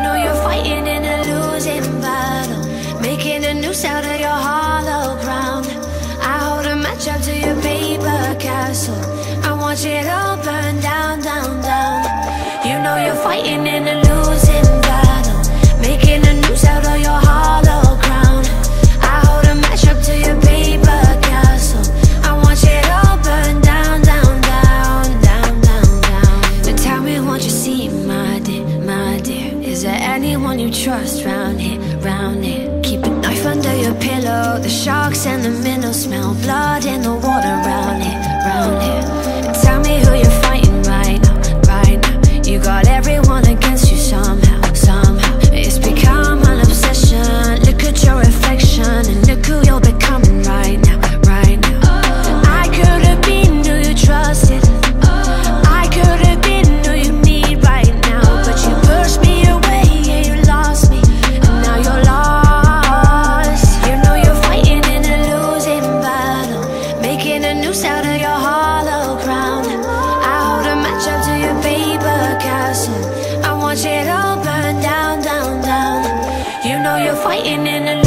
know you're fighting in a losing battle, making a noose out of your hollow ground. I hold a match up to your paper castle. I watch it all burn down, down, down. You know you're fighting in a losing battle, making a noose out of your hollow ground. I hold a match up to your paper castle. I watch it all burn down, down, down, down, down, down. Now tell me what you see, my dear, my dear. Is there anyone you trust round here, round here? Keep a knife under your pillow. The sharks and the minnows smell blood in the water round here, round here. And tell me who you're fighting right now, right now. You got everyone against you somehow, somehow. It's become an obsession. Look at your reflection and look who you're becoming right now, right now. I could have been who you trusted. I could have been who you need right now. But you pushed me away and you lost me, and now you're lost. You know you're fighting in a losing battle, making a noose out of your hollow ground. I hold a match up to your paper castle. I watch it all burn down, down, down. You know you're fighting in a